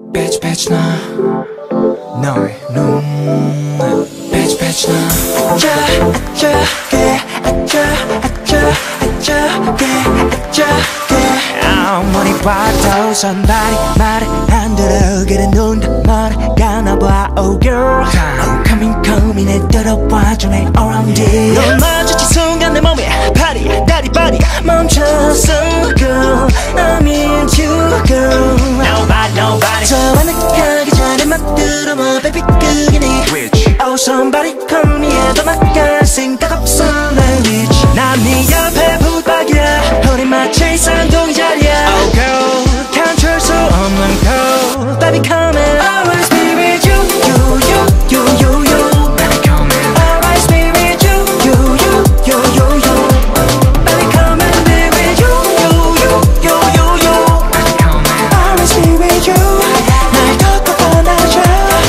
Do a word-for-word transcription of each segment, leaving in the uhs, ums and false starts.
Bitch bitch 나 너의 눈 Bitch bitch 나 어쩌게 어쩌 어쩌 어쩌게 어쩌게 아무리 봐도 선발이 말을 안 들어 그래 눈 멀어가나 봐 Oh girl I'm coming coming 내 들어와줘 내 around it 널 마주친 순간 내 몸에 파리 다리 바리 멈췄어 girl I'm into you girl Nobody nobody 저 만나기 전에 막 들어봐 baby 그게 네 Which Oh somebody call me 해도 나갈 생각 없어 날 reach 난 네 옆에 붙박이야 우리 마치 쌍둥이 자리야 Oh girl control 수 없는 girl Baby come in Always be with you You you you you you Baby come in Always be with you You you you you you Baby come in be with you You you you you you Baby come in Always be with you 날 덮고 떠나줘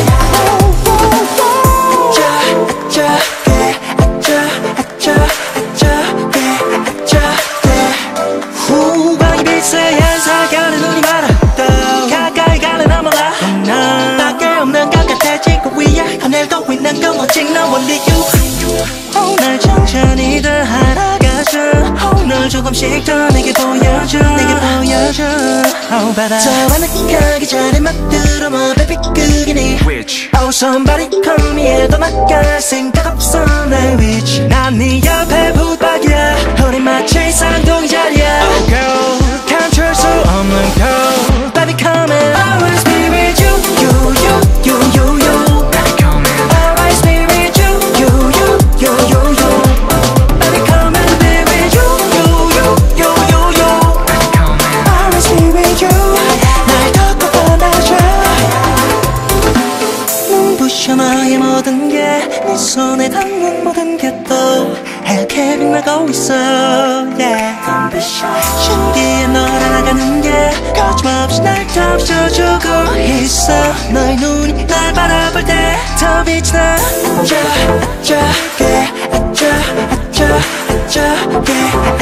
어쩌게 어쩌 어쩌 어쩌게 어쩌게 후광이 비스한 사겨는 눈이 말았다 가까이 가는 나 몰라 난 밖에 없는 것 같아 지구 위에 하늘도 있는 건 오직 너 only you 오늘 천천히 더 알아가줘 오늘 조금씩 더 내게 보여줘 내게 보여줘 Oh 바다 저 만나기 전에 막 들어봐 baby 그게 네 Which Oh somebody call me 해도 나갈 생각 없어 날 reach 난 네 옆에 붙박이야 우리 마치 쌍둥이 자리야 Oh girl control 수 없는 girl Baby come in Always be with you You you you you you Baby come in Always be with you You you you you you Baby come in be with you You you you you you Baby come in Always be with you 날 덮고 떠나줘 눈부셔 너의 모든 게 네 손에 닿는 모든 게 또 하얗게 빛나고 있어 yeah. 신기해 널 알아가는 게 거침없이 날 덮쳐주고 있어 너의 눈이 날 바라볼 때 더 빛이 나 어쩌게 어쩌 어쩌 어쩌게